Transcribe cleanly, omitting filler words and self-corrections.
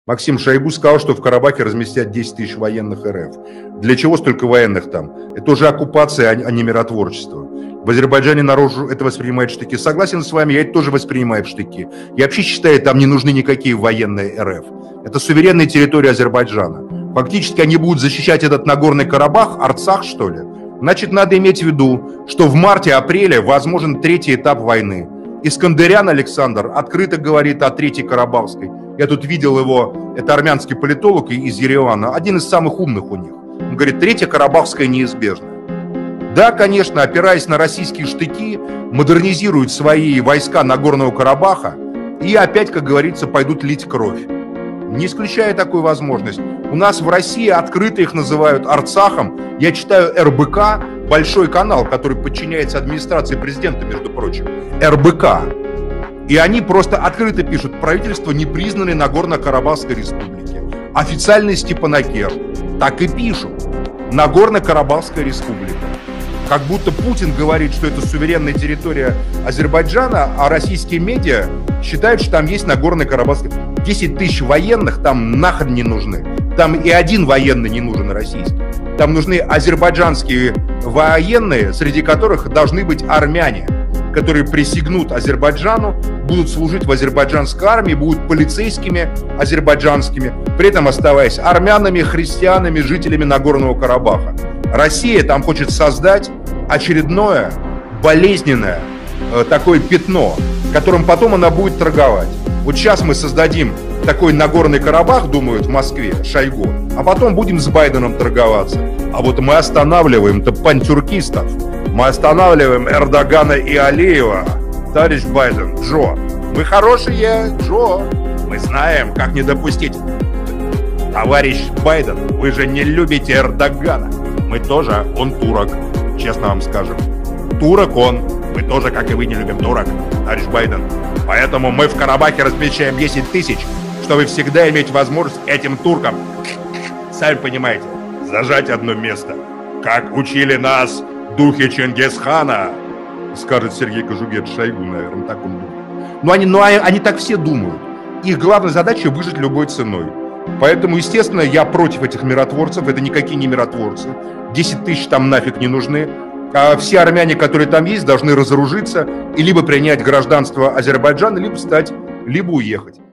Максим Шойгу сказал, что в Карабахе разместят 10 тысяч военных РФ. Для чего столько военных там? Это уже оккупация, а не миротворчество. В Азербайджане народ это воспринимает в штыки. Согласен с вами, я это тоже воспринимаю в штыки. Я вообще считаю, там не нужны никакие военные РФ. Это суверенная территория Азербайджана. Фактически они будут защищать этот Нагорный Карабах, Арцах, что ли? Значит, надо иметь в виду, что в марте-апреле возможен третий этап войны. Искандерян Александр открыто говорит о Третьей Карабахской. Я тут видел его, это армянский политолог из Еревана, один из самых умных у них. Он говорит, Третья Карабахская неизбежна. Да, конечно, опираясь на российские штыки, модернизируют свои войска Нагорного Карабаха и опять, как говорится, пойдут лить кровь. Не исключая такую возможность. У нас в России открыто их называют Арцахом. Я читаю РБК, большой канал, который подчиняется администрации президента, между прочим. РБК. И они просто открыто пишут: правительство непризнанной Нагорно-Карабахской республики. Официальный Степанакер. Так и пишут. Нагорно-Карабахская республика. Как будто Путин говорит, что это суверенная территория Азербайджана, а российские медиа считают, что там есть Нагорный Карабахский. 10 тысяч военных там нахрен не нужны. Там и один военный не нужен российский. Там нужны азербайджанские военные, среди которых должны быть армяне, которые присягнут Азербайджану, будут служить в азербайджанской армии, будут полицейскими азербайджанскими, при этом оставаясь армянами, христианами, жителями Нагорного Карабаха. Россия там хочет создать очередное болезненное такое пятно, которым потом она будет торговать. Вот сейчас мы создадим такой Нагорный Карабах, думают в Москве, Шойгу, а потом будем с Байденом торговаться. А вот мы останавливаем-то пантюркистов, мы останавливаем Эрдогана и Алиева. Товарищ Байден, Джо, вы хорошие, Джо, мы знаем, как не допустить. Товарищ Байден, вы же не любите Эрдогана. Мы тоже, он турок, честно вам скажем. Турок он, мы тоже, как и вы, не любим турок, товарищ Байден. Поэтому мы в Карабахе размещаем 10 тысяч, чтобы всегда иметь возможность этим туркам, сами понимаете, зажать одно место. Как учили нас духи Чингисхана, скажет Сергей Кожугет Шойгу, наверное, так он думает. Но они так все думают. Их главная задача — выжить любой ценой. Поэтому, естественно, я против этих миротворцев, это никакие не миротворцы. 10 тысяч там нафиг не нужны. А все армяне, которые там есть, должны разоружиться и либо принять гражданство Азербайджана, либо уехать.